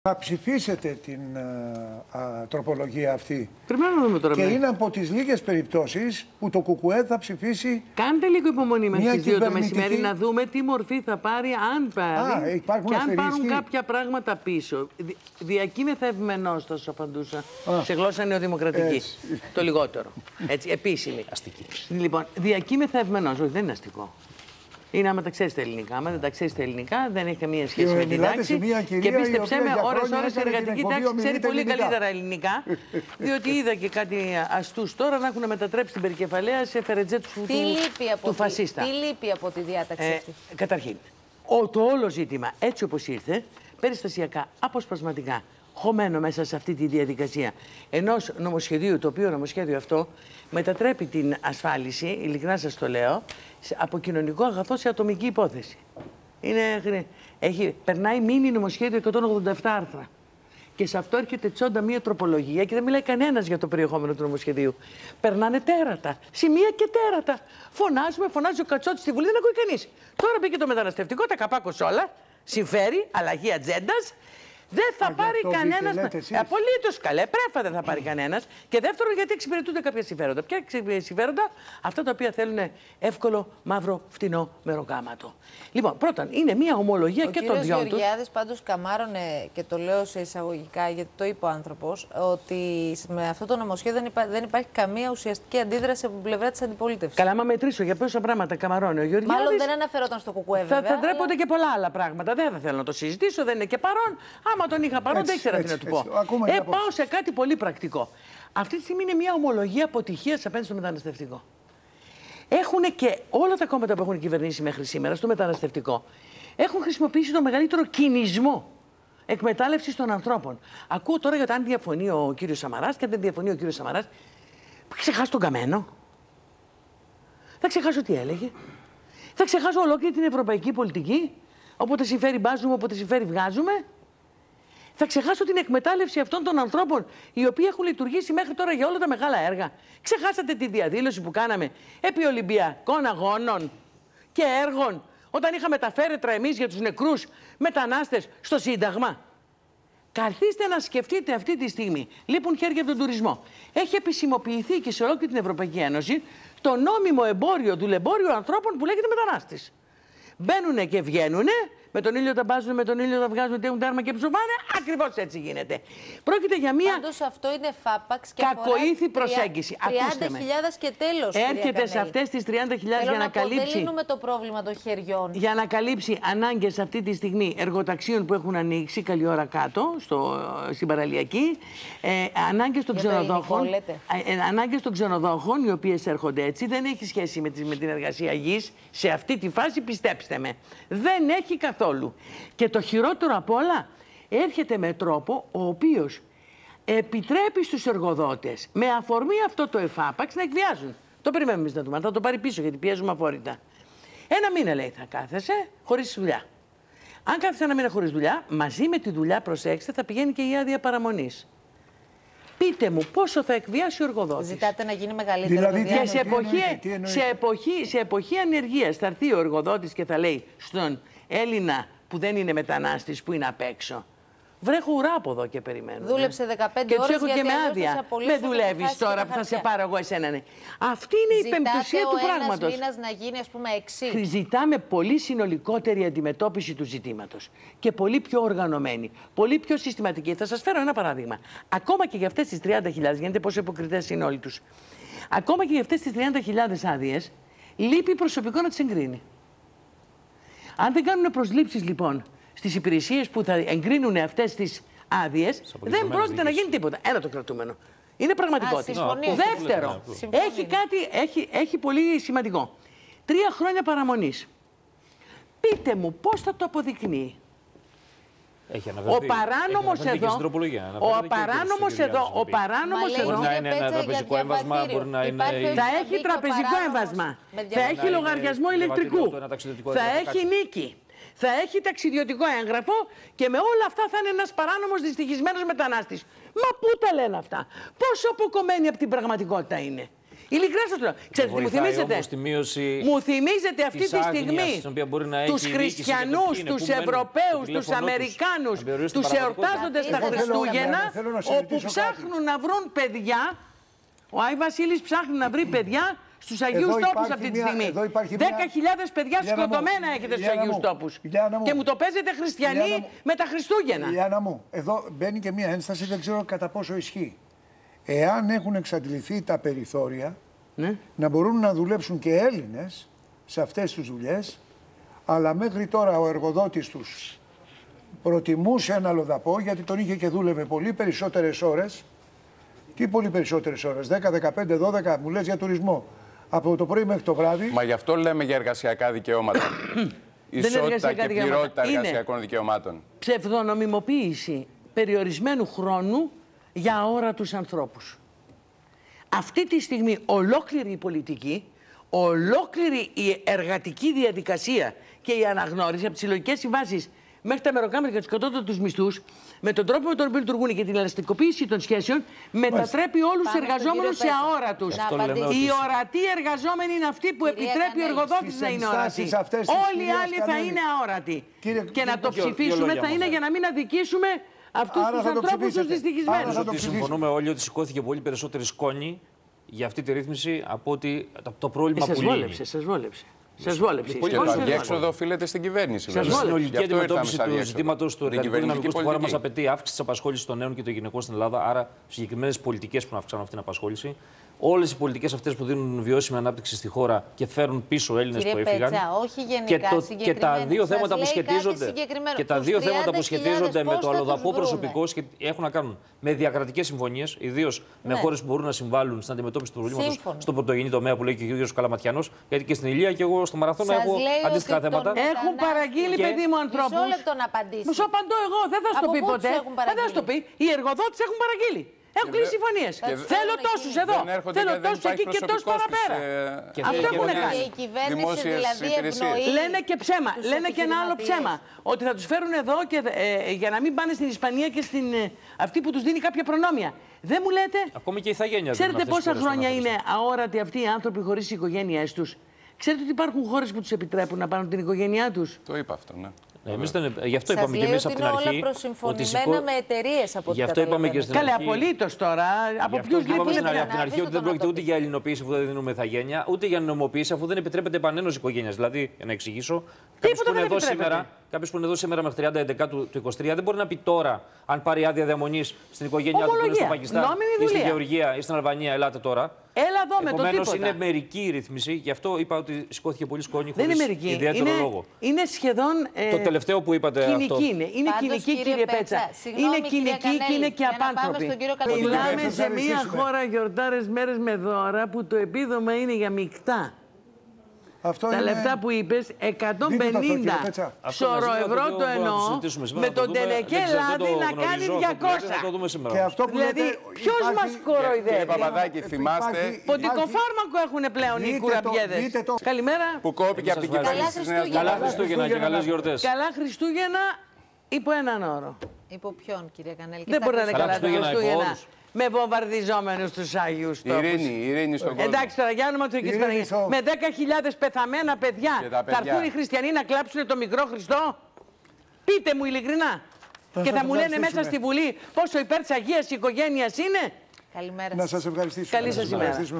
Θα ψηφίσετε την τροπολογία αυτή. Πρέπει να δούμε τώρα. Και είναι από τις λίγες περιπτώσεις που το ΚΚΕ θα ψηφίσει. Κάντε λίγο υπομονή μέχρι τις 2 το μεσημέρι να δούμε τι μορφή θα πάρει, αν πάρει. Και αν πάρουν κάποια πράγματα πίσω. Διακείμεθα ευμενώς, θα σου απαντούσα. Σε γλώσσα νεοδημοκρατική. Το λιγότερο. Έτσι, επίσημη. Αστική. Λοιπόν, διακείμεθα ευμενώς. Όχι, δεν είναι αστικό. Είναι άμα τα ξέρεις τα ελληνικά. Άμα δεν τα ξέρεις τα ελληνικά, δεν έχει καμία σχέση με την τάξη. Και πίστεψέ με, ώρες-ώρες η εργατική τάξη ξέρει πολύ καλύτερα ελληνικά. Διότι είδα και κάτι αστούς τώρα να έχουν μετατρέψει την περικεφαλαία σε φερετζέ του φασίστα. Τι λείπει από τη διάταξη αυτή? Καταρχήν, το όλο ζήτημα έτσι όπως ήρθε, περιστασιακά, αποσπασματικά, χωμένο μέσα σε αυτή τη διαδικασία ενός νομοσχεδίου, το οποίο νομοσχέδιο αυτό μετατρέπει την ασφάλιση, ειλικρινά σας το λέω, από κοινωνικό αγαθό σε ατομική υπόθεση. Περνάει μίνι νομοσχέδιο 187 άρθρα. Και σε αυτό έρχεται τσόντα μία τροπολογία και δεν μιλάει κανένας για το περιεχόμενο του νομοσχεδίου. Περνάνε τέρατα, σημεία και τέρατα. Φωνάζει ο Κατσότης στη Βουλή, δεν ακούει κανείς. Τώρα μπήκε το μεταναστευτικό, τα καπάκος όλα. Συμφέρει, αλλαγή ατζέντας. Δεν θα πάρει κανένας. Απολύτως καλέ, πρέφα δεν θα πάρει κανένας. Και δεύτερον, γιατί εξυπηρετούνται κάποια συμφέροντα. Ποια συμφέροντα? Αυτά τα οποία θέλουν εύκολο, μαύρο, φτηνό μεροκάματο. Λοιπόν, πρώτον, είναι μια ομολογία και των δυο τους. Ο κύριος Γεωργιάδης πάντως καμάρωνε, και το λέω σε εισαγωγικά γιατί το είπε ο άνθρωπος, ότι με αυτό το νομοσχέδιο δεν υπάρχει καμία ουσιαστική αντίδραση από την πλευρά της αντιπολίτευσης. Καλά, άμα μετρήσω για πόσα πράγματα καμαρώνει ο Γεωργιάδης. Μάλλον δεν αναφερόταν στο ΚΚΕ, βέβαια. Θα ντρέπονται και πολλά άλλα πράγματα. Δεν θα θέλω να το συζητήσω, δεν είναι και παρόν. Άμα τον είχα παρόν, δεν ήξερα τι να του πω. Πάω σε κάτι πολύ πρακτικό. Αυτή τη στιγμή είναι μια ομολογία αποτυχίας απέναντι στο μεταναστευτικό. Έχουν και όλα τα κόμματα που έχουν κυβερνήσει μέχρι σήμερα στο μεταναστευτικό έχουν χρησιμοποιήσει το μεγαλύτερο κινησμό εκμετάλλευσης των ανθρώπων. Ακούω τώρα για το αν διαφωνεί ο κύριος Σαμαράς και αν δεν διαφωνεί ο κύριος Σαμαράς. Θα ξεχάσω τον Καμένο. Θα ξεχάσω τι έλεγε. Θα ξεχάσω ολόκληρη την ευρωπαϊκή πολιτική. Όποτε συμφέρει μπάζουμε, όποτε συμφέρει βγάζουμε. Θα ξεχάσω την εκμετάλλευση αυτών των ανθρώπων οι οποίοι έχουν λειτουργήσει μέχρι τώρα για όλα τα μεγάλα έργα. Ξεχάσατε τη διαδήλωση που κάναμε επί Ολυμπιακών Αγώνων και έργων, όταν είχαμε τα φέρετρα εμείς για τους νεκρούς μετανάστες στο Σύνταγμα. Καθίστε να σκεφτείτε αυτή τη στιγμή. Λείπουν χέρια από τον τουρισμό. Έχει επισημοποιηθεί και σε ολόκληρη την Ευρωπαϊκή Ένωση το νόμιμο εμπόριο, δουλεμπόριο ανθρώπων που λέγεται μετανάστης. Μπαίνουνε και βγαίνουνε. Με τον ήλιο τα μπάζουν, με τον ήλιο τα βγάζουν, τέχουν τα άρμα και ψοφάνε. Ακριβώς έτσι γίνεται. Πρόκειται για μια. Πάντως αυτό είναι φάπαξ και κακοήθη προσέγγιση. 30.000 και τέλος. Έρχεται σε αυτές τις 30.000 για να καλύψει. Δεν λύνουμε το πρόβλημα των χεριών. Για να καλύψει ανάγκες αυτή τη στιγμή εργοταξίων που έχουν ανοίξει καλή ώρα κάτω, στην παραλιακή. Ανάγκες των ξενοδόχων. Ανάγκες των ξενοδόχων, οι οποίες έρχονται έτσι. Δεν έχει σχέση με την εργασία γης. Σε αυτή τη φάση, πιστέψτε με. Δεν έχει καθόλου. Και το χειρότερο απ' όλα έρχεται με τρόπο ο οποίος επιτρέπει στους εργοδότες με αφορμή αυτό το εφάπαξ να εκβιάζουν. Το περιμένουμε εμείς να δούμε, θα το πάρει πίσω γιατί πιέζουμε αφόρητα. Ένα μήνα λέει θα κάθεσαι χωρίς δουλειά. Αν κάθεσαι ένα μήνα χωρίς δουλειά, μαζί με τη δουλειά, προσέξτε, θα πηγαίνει και η άδεια παραμονής. Πείτε μου πόσο θα εκβιάσει ο εργοδότης. Ζητάτε να γίνει μεγαλύτερο. Δηλαδή, και σε εποχή ανεργίας θα έρθει ο εργοδότης και θα λέει στον Έλληνα που δεν είναι μετανάστης, που είναι απ' έξω. Βρέχω ουρά από εδώ και περιμένω. Δούλεψε 15 και ώρες και έχω και με άδεια. Δεν δουλεύεις τώρα που θα σε πάρω εγώ εσένα. Ναι. Αυτή είναι η πεμπτουσία του πράγματος. Ένας μήνας να γίνει, ας πούμε, 6. Ζητάμε πολύ συνολικότερη αντιμετώπιση του ζητήματος. Και πολύ πιο οργανωμένη. Πολύ πιο συστηματική. Θα σας φέρω ένα παράδειγμα. Ακόμα και για αυτές τις 30.000, γίνεται πόσο υποκριτές είναι όλοι τους. Ακόμα και για αυτές τις 30.000 άδειες, λείπει προσωπικό να τις εγκρίνει. Αν δεν κάνουν προσλήψεις λοιπόν στις υπηρεσίες που θα εγκρίνουν αυτές τις άδειες, δεν πρόκειται να γίνει τίποτα. Ένα το κρατούμενο. Είναι πραγματικότητα. Δεύτερο, έχει πολύ σημαντικό. 3 χρόνια παραμονής. Πείτε μου πώς θα το αποδεικνύει. Ο παράνομος εδώ. Μπορεί να είναι ένα τραπεζικό έμβασμα, μπορεί να είναι. Θα έχει τραπεζικό έμβασμα. Θα έχει λογαριασμό ηλεκτρικού. Θα έχει νίκη. Θα έχει ταξιδιωτικό έγγραφο και με όλα αυτά θα είναι ένας παράνομος δυστυχισμένος μετανάστης. Μα πού τα λένε αυτά? Πόσο αποκομμένοι από την πραγματικότητα είναι? Ειλικρινά σας το λέω. Ξέρετε τι μου θυμίζετε? Μου θυμίζετε αυτή τη στιγμή τους χριστιανούς, τους Ευρωπαίους, τους Αμερικάνους, τους εορτάζοντες τα Χριστούγεννα, όπου ψάχνουν να βρουν παιδιά. Ο Άι Βασίλης ψάχνει να βρει παιδιά στους Αγίους Τόπους αυτή τη στιγμή. 10.000 παιδιά σκοτωμένα έχετε στους Αγίους Τόπους. Και μου το παίζετε χριστιανοί με τα Χριστούγεννα. Λιάννα μου, εδώ μπαίνει και μία ένσταση, δεν ξέρω κατά πόσο ισχύει. Εάν έχουν εξαντληθεί τα περιθώρια, να μπορούν να δουλέψουν και Έλληνες σε αυτές τις δουλειές, αλλά μέχρι τώρα ο εργοδότης τους προτιμούσε ένα αλλοδαπό, γιατί τον είχε και δούλευε πολύ περισσότερες ώρες. Τι πολύ περισσότερες ώρες, 10, 15, 12, μου λες για τουρισμό. Από το πρωί μέχρι το βράδυ. Μα γι' αυτό λέμε για εργασιακά δικαιώματα. Ισότητα και πληρότητα εργασιακών δικαιωμάτων. Ψευδονομιμοποίηση περιορισμένου χρόνου για αόρατους ανθρώπους. Αυτή τη στιγμή ολόκληρη η πολιτική, ολόκληρη η εργατική διαδικασία και η αναγνώριση από τις συλλογικές συμβάσεις μέχρι τα μεροκάματρα και τους κατώτατους μισθούς, με τον τρόπο με τον οποίο λειτουργούν και την ελαστικοποίηση των σχέσεων, μετατρέπει όλους τους εργαζόμενους σε αόρατους. Οι ορατοί εργαζόμενοι είναι αυτοί που επιτρέπει ο εργοδότης να είναι ορατοί. Όλοι οι άλλοι θα είναι αόρατοι. Και να το ψηφίσουμε θα είναι για να μην αδικήσουμε αυτούς τους ανθρώπους τους δυστυχισμένους. Ότι συμφωνούμε όλοι ότι σηκώθηκε πολύ περισσότερη σκόνη για αυτή τη ρύθμιση από ότι το πρόβλημα που λύνει. Σας βόλεψε. Σας βόλεψε. Και το αδιέξοδο οφείλεται στην κυβέρνηση. Η συνολική αντιμετώπιση του ζητήματος του εργατικού δυναμικού στη χώρα μας απαιτεί αύξηση της απασχόλησης των νέων και των γυναικών στην Ελλάδα. Άρα, συγκεκριμένες πολιτικές που να αυξάνουν αυτή την απασχόληση. Όλες οι πολιτικές αυτές που δίνουν βιώσιμη ανάπτυξη στη χώρα και φέρουν πίσω Έλληνες που έφυγαν. Πέτσα, όχι γενικά, και τα δύο θέματα που σχετίζονται, με το αλλοδαπό προσωπικό έχουν να κάνουν με διακρατικές συμφωνίες, ιδίως με χώρες που μπορούν να συμβάλλουν στην αντιμετώπιση του προβλήματος στον πρωτογενή τομέα που λέει και ο κ. Καλαματιανός. Γιατί και στην Ηλία και εγώ στο Μαραθώνα έχω αντίστοιχα θέματα. Έχουν παραγγείλει, παιδί μου, ανθρώπους. Μισό λεπτό να απαντήσει. Μισό απαντώ εγώ, δεν θα σου το πει ποτέ. Δεν θα σου το πει. Οι εργοδότες έχουν παραγγείλει. Έχουν κλείσει συμφωνίες. Θέλω τόσους εδώ. Θέλω τόσους εκεί και τόσους παραπέρα. Αυτό έχουν κάνει. Και η κυβέρνηση δηλαδή ευνοεί. Λένε και ψέμα. Λένε και ένα άλλο ψέμα. Ότι θα τους φέρουν εδώ και, για να μην πάνε στην Ισπανία και στην αυτή που τους δίνει κάποια προνόμια. Δεν μου λέτε. Ακόμη και η ηθαγένεια. Ξέρετε πόσα χρόνια είναι αόρατοι αυτοί οι άνθρωποι χωρίς τις οικογένειές τους? Ξέρετε ότι υπάρχουν χώρες που τους επιτρέπουν να πάρουν την οικογένειά τους? Το είπα αυτό, ναι. Γι' αυτό είπαμε και εμείς από την αρχή. Όλα προσυμφωνημένα με εταιρείες από Γι' αυτό είπαμε και στην αρχή. Καλέ, απολύτως τώρα. Από ποιους είπαμε στην αρχή ότι δεν πρόκειται ούτε για ελληνοποίηση αφού δεν δίνουμε ηθαγένεια, ούτε για νομοποίηση αφού δεν επιτρέπεται επανένωση οικογένειας. Δηλαδή, για να εξηγήσω, κάποιος που είναι εδώ σήμερα μέχρι 30 του 23 δεν μπορεί να πει τώρα, αν πάρει άδεια διαμονής στην οικογένειά του που είναι στο Πακιστάν ή στη Γεωργία ή στην Αλβανία, ελάτε τώρα. Έλα εδώ με το τίποτα. Επομένως είναι μερική η ρύθμιση, γι' αυτό είπα ότι σηκώθηκε πολύ σκόνη χωρίς ιδιαίτερο λόγο. Είναι σχεδόν. Το τελευταίο που είπατε κοινική αυτό. Είναι κοινική, κύριε Πέτσα. Είναι κοινική και είναι και απάνθρωπη. Μιλάμε σε μια χώρα γιορτάρες μέρες με δώρα που το επίδομα είναι για μεικτά. Τα λεφτά που είπες, 150 σωρό ευρώ το εννοώ, με τον Τελεκέ Λάδι να κάνει 200. Δηλαδή, ποιος μας κοροϊδεύει? Κύριε Παπαδάκη, θυμάστε. Ποντικό φάρμακο έχουν πλέον οι κουραμπιέδες. Καλημέρα. Που κόπηκε από την κυβέρνηση της Νέας Καλά Χριστούγεννα και καλές γιορτές. Καλά Χριστούγεννα υπό έναν όρο. Υπό ποιον, κύριε Κανέλη? Δεν μπορεί να είναι καλά Χριστούγεννα με βομβαρδιζόμενους τους Άγιους Τόπους. Ειρήνη στον κόσμο. Εντάξει τώρα, για όνομα του Αγίου Παναγίας. Με 10.000 πεθαμένα παιδιά θα έρθουν οι χριστιανοί να κλάψουν το μικρό Χριστό? Πείτε μου ειλικρινά. Και θα μου λένε μέσα στη Βουλή πόσο υπέρ της Αγίας οικογένειας είναι? Καλημέρα. Να σας ευχαριστήσω. Καλή σας ημέρα.